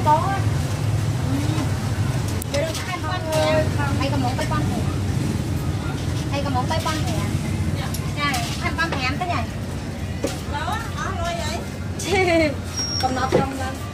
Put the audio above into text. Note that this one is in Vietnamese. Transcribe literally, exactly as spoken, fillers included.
có. Để được hai con nè. Đây có một cái con nè. Đây có một cái con nè. Này, hai con hẻm thế này. Đâu á, nó lôi vậy. Còn nó không lên.